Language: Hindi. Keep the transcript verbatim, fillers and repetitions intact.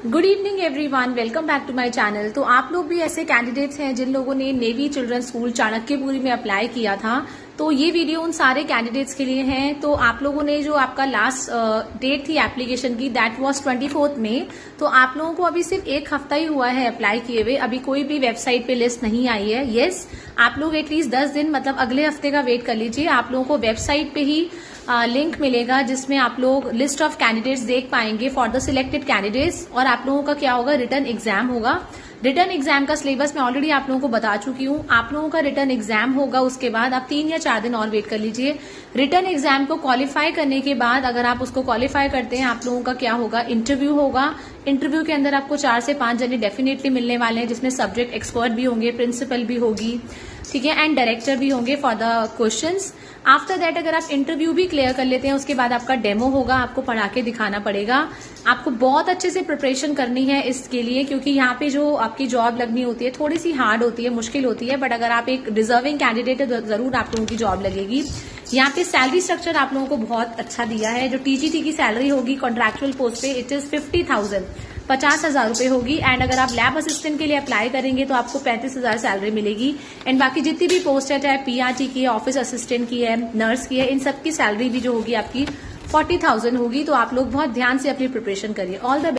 Good evening everyone, welcome back to my channel. तो आप लोग भी ऐसे कैंडिडेट्स हैं जिन लोगों ने नेवी चिल्ड्रन स्कूल चाणक्यपुरी में अप्लाई किया था, तो ये वीडियो उन सारे कैंडिडेट्स के लिए है। तो आप लोगों ने जो आपका लास्ट डेट थी एप्लीकेशन की, दैट वाज ट्वेंटी फोर्थ में। तो आप लोगों को अभी सिर्फ एक हफ्ता ही हुआ है अप्लाई किए हुए, अभी कोई भी वेबसाइट पे लिस्ट नहीं आई है। यस, आप लोग एटलीस्ट दस दिन मतलब अगले हफ्ते का वेट कर लीजिए। आप लोगों को वेबसाइट पे ही लिंक uh, मिलेगा जिसमें आप लोग लिस्ट ऑफ कैंडिडेट्स देख पाएंगे फॉर द सिलेक्टेड कैंडिडेट्स। और आप लोगों का क्या होगा, रिटर्न एग्जाम होगा। रिटर्न एग्जाम का सिलेबस मैं ऑलरेडी आप लोगों को बता चुकी हूँ। आप लोगों का रिटर्न एग्जाम होगा, उसके बाद आप तीन या चार दिन और वेट कर लीजिए। रिटर्न एग्जाम को क्वालिफाई करने के बाद अगर आप उसको क्वालिफाई करते हैं, आप लोगों का क्या होगा, इंटरव्यू होगा। इंटरव्यू के अंदर आपको चार से पांच जने डेफिनेटली मिलने वाले हैं, जिसमें सब्जेक्ट एक्सपर्ट भी होंगे, प्रिंसिपल भी होगी, ठीक है, एंड डायरेक्टर भी होंगे for the questions. After that अगर आप इंटरव्यू भी क्लियर कर लेते हैं, उसके बाद आपका डेमो होगा, आपको पढ़ा के दिखाना पड़ेगा। आपको बहुत अच्छे से प्रिपरेशन करनी है इसके लिए, क्योंकि यहाँ पे जो आपकी जॉब लगनी होती है थोड़ी सी हार्ड होती है, मुश्किल होती है, बट अगर आप एक डिजर्विंग कैंडिडेट है तो जरूर आप लोगों की जॉब लगेगी। यहाँ पे सैलरी स्ट्रक्चर आप लोगों को बहुत अच्छा दिया है। जो टीजीटी की सैलरी होगी कॉन्ट्रैक्चुअल पोस्ट पे, इट इज फिफ्टी थाउजेंड पचास हजार रुपए होगी। एंड अगर आप लैब असिस्टेंट के लिए अप्लाई करेंगे तो आपको पैंतीस हजार सैलरी मिलेगी। एंड बाकी जितनी भी पोस्ट है, चाहे पीआरटी की है, ऑफिस असिस्टेंट की है, नर्स की है, इन सबकी सैलरी भी जो होगी आपकी फोर्टी थाउजेंड होगी। तो आप लोग बहुत ध्यान से अपनी प्रिपरेशन करिए। All the